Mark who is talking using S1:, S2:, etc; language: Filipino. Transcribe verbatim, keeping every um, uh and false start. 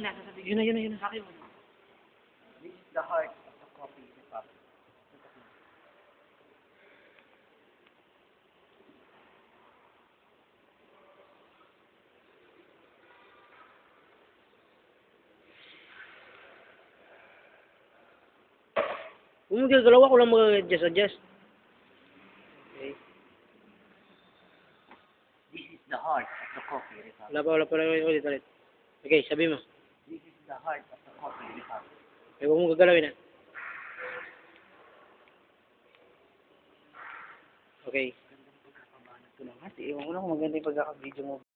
S1: Yun na, yun na, yun na.
S2: This is the heart of the coffee republic.
S1: Kung magagalaw ako lang mag-adjust-adjust. Okay.
S2: This is the heart of the coffee republic.
S1: Wala pa, wala pa, ulit, ulit. Okay, sabi mo.
S2: This is the heart of the coffee republic.
S1: Okay, huwag mong gagalawin na. Okay.
S2: Ito lang, Ewan ko lang kung maganda yung pagkaka-video mo.